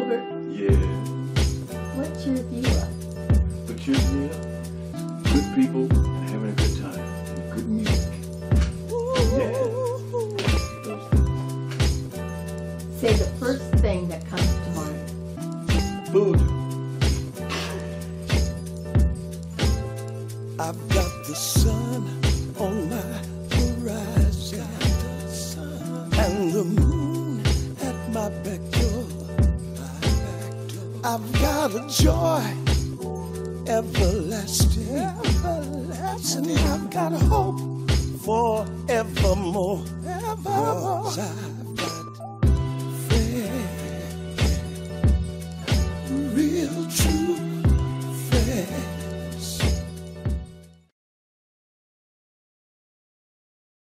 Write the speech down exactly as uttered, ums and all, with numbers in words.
Hubert? Yeah. What cheers you up? What cheers me up? Good people and having a good time. And good music. Yeah. Those things. Say the first thing that comes to mind. Food. I've got the sun on my horizon and the moon at my back door. I've got a joy everlasting, everlasting. I've got a hope for evermore. 'Cause I've got